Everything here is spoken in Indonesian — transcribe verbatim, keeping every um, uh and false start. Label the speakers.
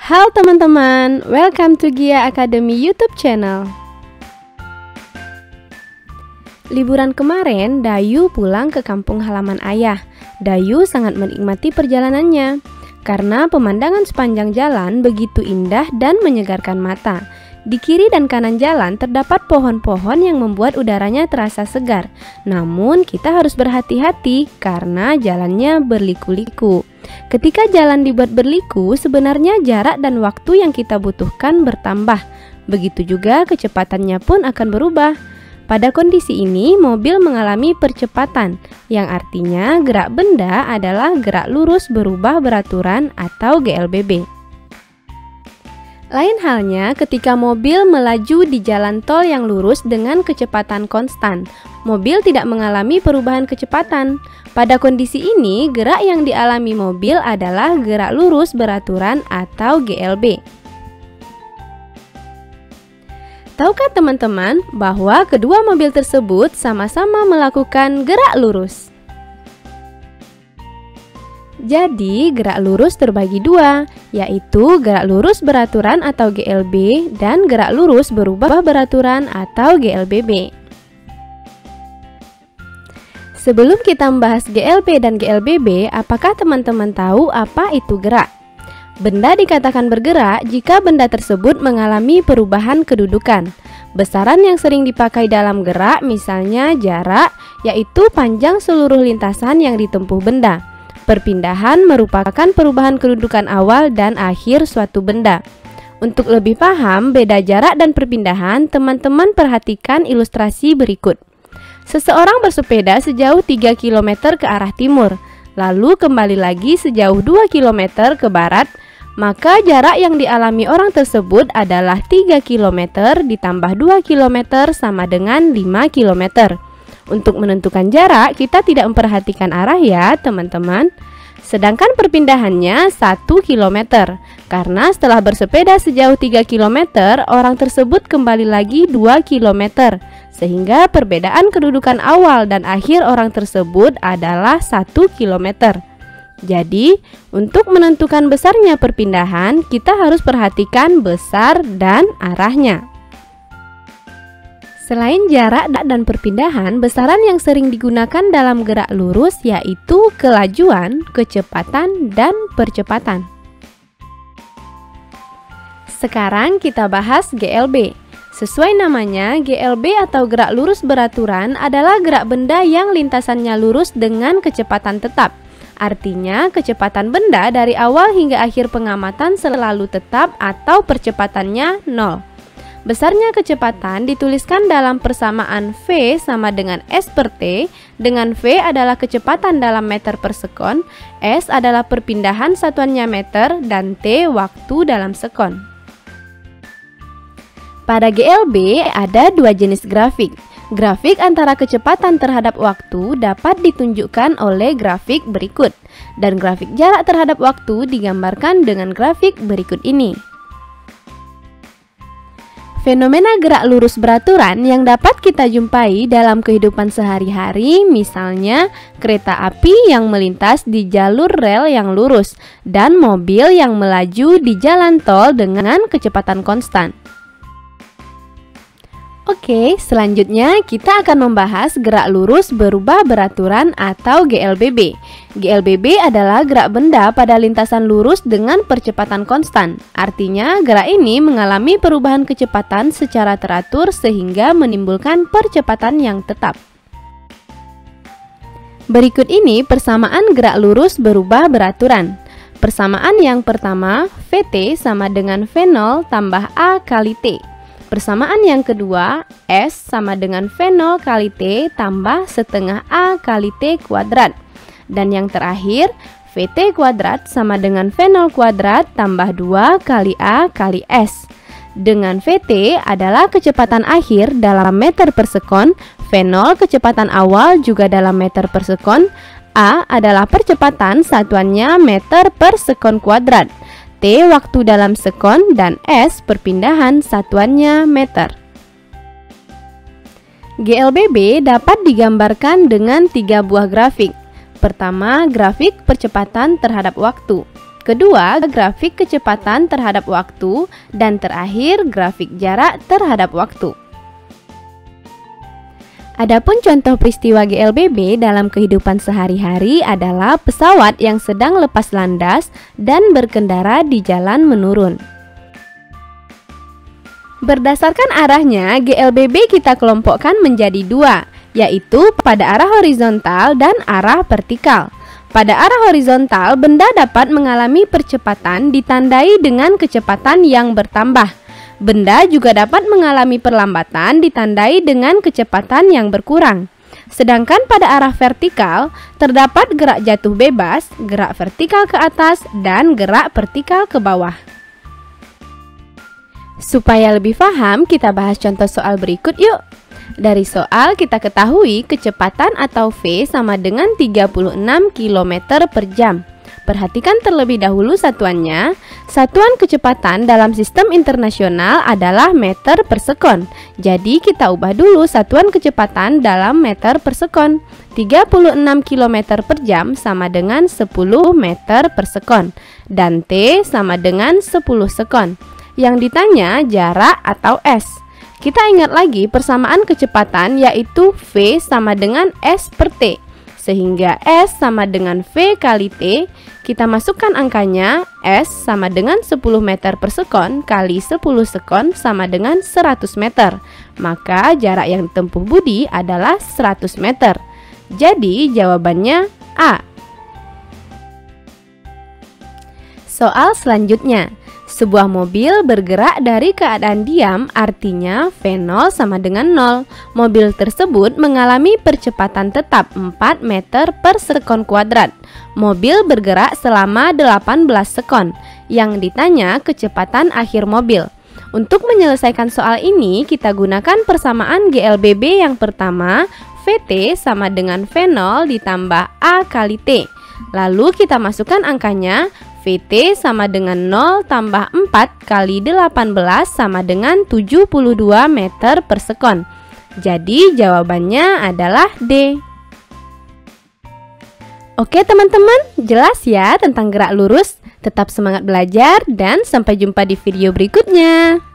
Speaker 1: Halo teman-teman, welcome to Gia Academy YouTube channel. Liburan kemarin, Dayu pulang ke kampung halaman ayah. Dayu sangat menikmati perjalanannya karena pemandangan sepanjang jalan begitu indah dan menyegarkan mata. Di kiri dan kanan jalan terdapat pohon-pohon yang membuat udaranya terasa segar. Namun kita harus berhati-hati karena jalannya berliku-liku. Ketika jalan dibuat berliku, sebenarnya jarak dan waktu yang kita butuhkan bertambah. Begitu juga kecepatannya pun akan berubah. Pada kondisi ini, mobil mengalami percepatan, yang artinya gerak benda adalah gerak lurus berubah beraturan atau G L B B. Lain halnya ketika mobil melaju di jalan tol yang lurus dengan kecepatan konstan. Mobil tidak mengalami perubahan kecepatan. Pada kondisi ini, gerak yang dialami mobil adalah gerak lurus beraturan atau G L B. Tahukah teman-teman bahwa kedua mobil tersebut sama-sama melakukan gerak lurus? Jadi, gerak lurus terbagi dua, yaitu gerak lurus beraturan atau G L B dan gerak lurus berubah beraturan atau G L B B. Sebelum kita membahas G L B dan G L B B, apakah teman-teman tahu apa itu gerak? Benda dikatakan bergerak jika benda tersebut mengalami perubahan kedudukan. Besaran yang sering dipakai dalam gerak misalnya jarak, yaitu panjang seluruh lintasan yang ditempuh benda. Perpindahan merupakan perubahan kedudukan awal dan akhir suatu benda. Untuk lebih paham beda jarak dan perpindahan, teman-teman perhatikan ilustrasi berikut. Seseorang bersepeda sejauh tiga kilometer ke arah timur, lalu kembali lagi sejauh dua kilometer ke barat, maka jarak yang dialami orang tersebut adalah tiga kilometer ditambah dua kilometer sama dengan lima kilometer. Untuk menentukan jarak, kita tidak memperhatikan arah ya teman-teman. Sedangkan perpindahannya satu kilometer. Karena setelah bersepeda sejauh tiga kilometer, orang tersebut kembali lagi dua kilometer. Sehingga perbedaan kedudukan awal dan akhir orang tersebut adalah satu kilometer. Jadi, untuk menentukan besarnya perpindahan, kita harus perhatikan besar dan arahnya. Selain jarak dan perpindahan, besaran yang sering digunakan dalam gerak lurus yaitu kelajuan, kecepatan, dan percepatan. Sekarang kita bahas G L B. Sesuai namanya, G L B atau gerak lurus beraturan adalah gerak benda yang lintasannya lurus dengan kecepatan tetap. Artinya, kecepatan benda dari awal hingga akhir pengamatan selalu tetap atau percepatannya nol. Besarnya kecepatan dituliskan dalam persamaan V sama dengan S per T, dengan V adalah kecepatan dalam meter per sekon, S adalah perpindahan satuannya meter, dan T waktu dalam sekon. Pada G L B ada dua jenis grafik. Grafik antara kecepatan terhadap waktu dapat ditunjukkan oleh grafik berikut, dan grafik jarak terhadap waktu digambarkan dengan grafik berikut ini. Fenomena gerak lurus beraturan yang dapat kita jumpai dalam kehidupan sehari-hari, misalnya kereta api yang melintas di jalur rel yang lurus dan mobil yang melaju di jalan tol dengan kecepatan konstan. Oke, selanjutnya kita akan membahas gerak lurus berubah beraturan atau G L B B. G L B B adalah gerak benda pada lintasan lurus dengan percepatan konstan. Artinya, gerak ini mengalami perubahan kecepatan secara teratur sehingga menimbulkan percepatan yang tetap. Berikut ini persamaan gerak lurus berubah beraturan. Persamaan yang pertama, V T sama dengan V nol tambah A kali T. Persamaan yang kedua, S sama dengan V nol kali T tambah setengah A kali T kuadrat. Dan yang terakhir, V T kuadrat sama dengan V nol kuadrat tambah dua kali A kali S. Dengan V T adalah kecepatan akhir dalam meter per sekon, V nol kecepatan awal juga dalam meter per sekon, A adalah percepatan satuannya meter per sekon kuadrat. T waktu dalam sekon, dan S perpindahan satuannya meter. G L B B dapat digambarkan dengan tiga buah grafik. Pertama, grafik percepatan terhadap waktu. Kedua, grafik kecepatan terhadap waktu. Dan terakhir, grafik jarak terhadap waktu. Adapun contoh peristiwa G L B B dalam kehidupan sehari-hari adalah pesawat yang sedang lepas landas dan berkendara di jalan menurun. Berdasarkan arahnya, G L B B kita kelompokkan menjadi dua, yaitu pada arah horizontal dan arah vertikal. Pada arah horizontal, benda dapat mengalami percepatan ditandai dengan kecepatan yang bertambah. Benda juga dapat mengalami perlambatan ditandai dengan kecepatan yang berkurang. Sedangkan pada arah vertikal, terdapat gerak jatuh bebas, gerak vertikal ke atas, dan gerak vertikal ke bawah. Supaya lebih paham, kita bahas contoh soal berikut yuk. Dari soal kita ketahui kecepatan atau V sama dengan tiga puluh enam kilometer per jam. Perhatikan terlebih dahulu satuannya. Satuan kecepatan dalam sistem internasional adalah meter per sekon. Jadi kita ubah dulu satuan kecepatan dalam meter per sekon. tiga puluh enam kilometer per jam sama dengan sepuluh meter per sekon. Dan T sama dengan sepuluh sekon. Yang ditanya jarak atau S. Kita ingat lagi persamaan kecepatan yaitu V sama dengan S per T. Sehingga S sama dengan V kali T, kita masukkan angkanya, S sama dengan sepuluh meter per sekon kali sepuluh sekon sama dengan seratus meter. Maka jarak yang ditempuh Budi adalah seratus meter. Jadi jawabannya A. Soal selanjutnya. Sebuah mobil bergerak dari keadaan diam, artinya V nol sama dengan nol. Mobil tersebut mengalami percepatan tetap empat meter per sekon kuadrat. Mobil bergerak selama delapan belas sekon. Yang ditanya kecepatan akhir mobil. Untuk menyelesaikan soal ini, kita gunakan persamaan G L B B yang pertama, V T sama dengan V nol ditambah A kali T. Lalu kita masukkan angkanya, V T sama dengan nol tambah empat kali delapan belas sama dengan tujuh puluh dua meter per sekon. Jadi jawabannya adalah D. Oke teman-teman, jelas ya tentang gerak lurus? Tetap semangat belajar dan sampai jumpa di video berikutnya.